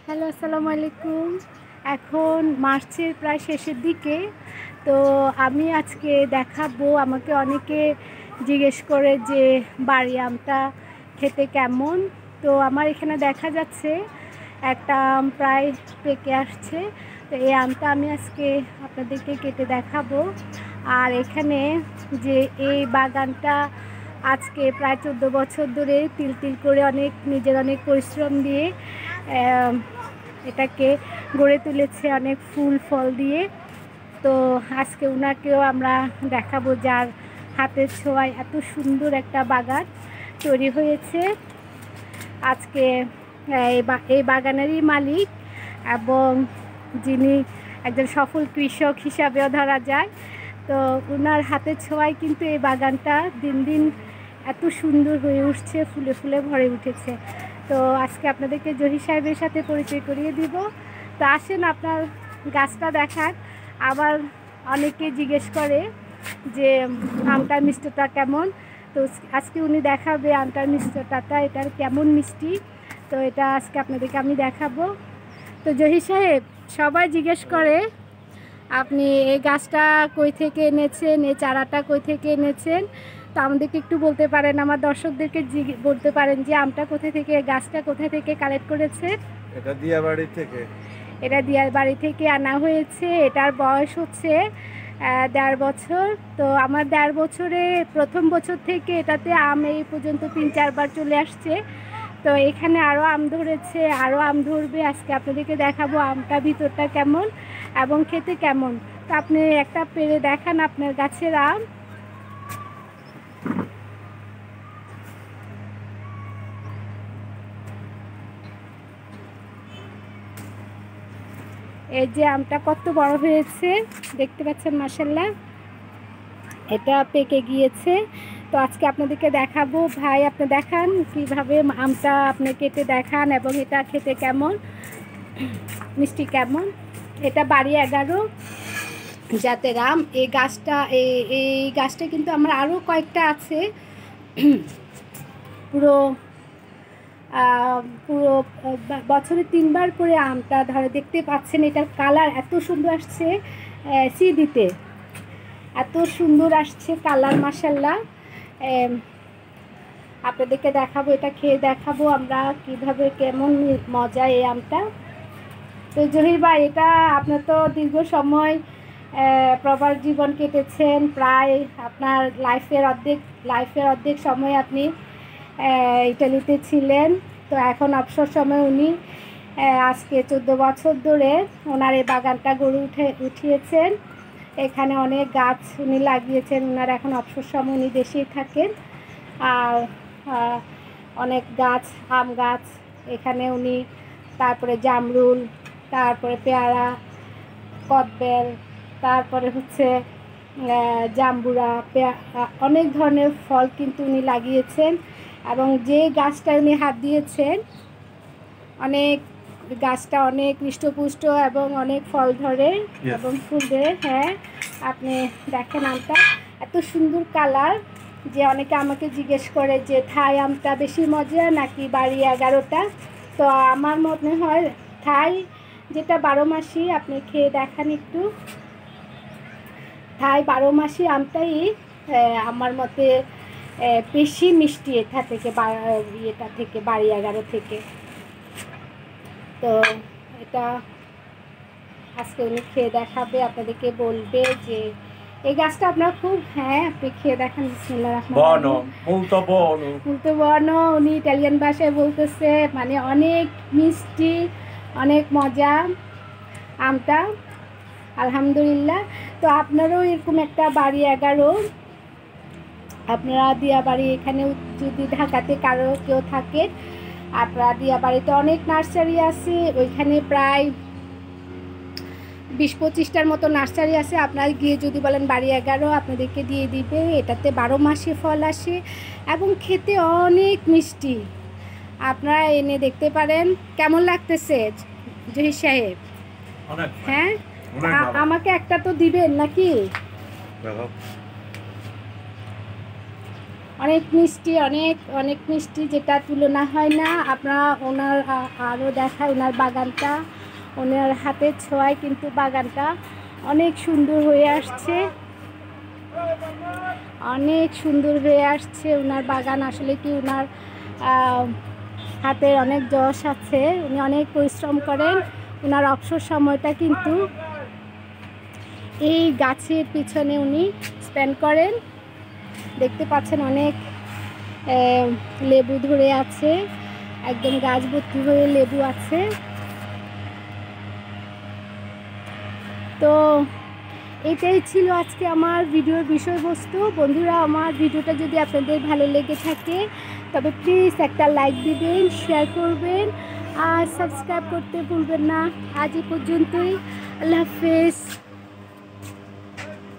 Hello, আসসালামু আলাইকুম। এখন মার্চের প্রায় শেষের দিকে। তো আমি আজকে দেখাবো, আমাকে অনেকে জিজ্ঞেস করে যে বাড়ি আমটা খেতে কেমন। তো আমার এখানে দেখা যাচ্ছে একটা আম প্রায় পেকে আসছে। তো এই আমটা আমি আজকে আপনাদেরকে কেটে দেখাবো। আর এখানে যে এই বাগানটা আজকে প্রায় 14 বছর ধরে তিল তিল করে নিজের অনেক পরিশ্রম দিয়ে এটাকে গড়ে তুলেছে, অনেক ফুল ফল দিয়ে। তো আজকে ওনাকেও আমরা দেখাবো, যার হাতের ছোঁয়ায় এত সুন্দর একটা বাগান তৈরি হয়েছে। আজকে এই বাগানেরই মালিক এবং যিনি একজন সফল কৃষক হিসাবেও ধরা যায়। তো ওনার হাতের ছোঁয়ায় কিন্তু এই বাগানটা দিন দিন এত সুন্দর হয়ে উঠছে, ফুলে ফুলে ভরে উঠেছে। তো আজকে আপনাদেরকে জহির সাহেবের সাথে পরিচয় করিয়ে দিব। তো আসেন আপনার গাছটা দেখান। আবার অনেকে জিজ্ঞেস করে যে আমটার মিষ্টতা কেমন। তো আজকে উনি দেখাবে আমটার মিষ্টতাটা, এটার কেমন মিষ্টি। তো এটা আজকে আপনাদেরকে আমি দেখাবো। তো জহির সাহেব, সবাই জিজ্ঞেস করে আপনি এই গাছটা কই থেকে এনেছেন, এই চারাটা কই থেকে এনেছেন। তো আমাদেরকে একটু বলতে পারেন, আমার দর্শকদেরকে বলতে পারেন যে আমটা কোথা থেকে, গাছটা কোথা থেকে কালেক্ট করেছে? এটা দিয়াবাড়ি থেকে। এটা দিয়াবাড়ি থেকে আনা হয়েছে। এটার বয়স হচ্ছে 1.5 বছর। তো আমার 1.5 বছরে প্রথম বছর থেকে এটাতে আম এই পর্যন্ত 3-4 বার চলে আসছে। তো এখানে আরও আম ধরেছে, আরও আম ধরবে। আজকে আপনাদেরকে দেখাবো আমটা ভিতরটা কেমন এবং খেতে কেমন। তো আপনি একটা পেড়ে দেখান আপনার গাছের আম। এই যে আমটা কত বড় হয়েছে দেখতে পাচ্ছেন, মাশাআল্লাহ। এটা পেকে গিয়েছে। তো আজকে আপনাদেরকে দেখাবো। ভাই, আপনি দেখান কিভাবে আমটা আপনি কেটে দেখান এবং এটা খেতে কেমন, মিষ্টি কেমন। এটা বাড়ি 11 জাতের আম। এই গাছটা কিন্তু আমার আরও কয়েকটা আছে। পুরো বছরে 3 বার করে আমটা ধরে, দেখতে পাচ্ছেন। এটার কালার এত সুন্দর আসছে, সিডিতে এত সুন্দর আসছে কালার, মাশাআল্লাহ। আপনাদেরকে দেখাবো, এটা খেয়ে দেখাবো আমরা কিভাবে, কেমন মজা এই আমটা। তো জহির ভাই, এটা আপনার তো দীর্ঘ সময় প্রবাস জীবন কেটেছেন, প্রায় আপনার লাইফের অর্ধেক সময় আপনি ইটালিতে ছিলেন। তো এখন অবসর সময় উনি আজকে 14 বছর ধরে ওনার এই বাগানটা গড়ে উঠিয়েছেন। এখানে অনেক গাছ উনি লাগিয়েছেন। ওনার এখন অবসর সময় উনি দেশেই থাকেন। আর অনেক গাছ, আম গাছ এখানে উনি, তারপরে জামরুল, তারপরে পেয়ারা, কদবেল, তারপরে হচ্ছে জাম্বুরা, অনেক ধরনের ফল কিন্তু উনি লাগিয়েছেন। এবং যে গাছটা উনি হাত দিয়েছেন, গাছটা অনেক হৃষ্টপুষ্ট এবং অনেক ফল ধরে এবং ফুল ধরে। হ্যাঁ, আপনি দেখেন আমটা এত সুন্দর কালার যে অনেকে আমাকে জিজ্ঞেস করে যে থাই আমটা বেশি মজা নাকি বাড়ি 11টা। তো আমার মনে হয় থাই যেটা 12 মাসি, আপনি খেয়ে দেখান একটু। থাই 12 মাসি আমটাই আমার মতে বেশি মিষ্টি এটা থেকে, বাড়ি 11 থেকে। তো এটা আজকে উনি খেয়ে দেখাবে, আপনাদেরকে বলবে যে এই গাছটা আপনার খুব, হ্যাঁ আপনি খেয়ে দেখান। বিসমিল্লাহির রহমানির রহিম। molto buono, উনি ইটালিয়ান ভাষায় বলতেছে, মানে অনেক মিষ্টি, অনেক মজা আমটা, আলহামদুলিল্লাহ। তো আপনারও এরকম একটা বাড়ি 11, আপনারা দিয়াবাড়ি, এখানে যদি ঢাকাতে কারো কেউ থাকে, আপনারা দিয়াবাড়িতে অনেক নার্সারি আছে, ওইখানে প্রায় 20-25টার মতো নার্সারি আছে। আপনারা গিয়ে যদি বলেন বাড়ি 11, আপনাদেরকে দিয়ে দিবে। এটাতে 12 মাসে ফল আসে এবং খেতে অনেক মিষ্টি। আপনারা এনে দেখতে পারেন। কেমন লাগতেছে জহির সাহেব? হ্যাঁ, আমাকে একটা তো দিবেন নাকি? অনেক মিষ্টি, অনেক অনেক মিষ্টি, যেটা তুলনা হয় না। আপনারা ওনার আরও দেখায় ওনার বাগানটা, ওনার হাতের ছোঁয়ায় কিন্তু বাগানটা অনেক সুন্দর হয়ে আসছে, অনেক সুন্দর হয়ে আসছে ওনার বাগান। আসলে কি ওনার হাতের অনেক যশ আছে, উনি অনেক পরিশ্রম করেন। ওনার অবসর সময়টা কিন্তু এই গাছের পিছনে উনি স্পেন্ড করেন। দেখতে পাচ্ছেন অনেক লেবু ধরে আছে, একদম গাছ ভর্তি হয়ে লেবু আছে। তো এটাই ছিল আজকে আমার ভিডিওর বিষয়বস্তু। বন্ধুরা, আমার ভিডিওটা যদি আপনাদের ভালো লেগে থাকে তবে প্লিজ একটা লাইক দিবেন, শেয়ার করবেন আর সাবস্ক্রাইব করতে ভুলবেন না। আজ এই পর্যন্তই, আল্লাহ হাফেজ।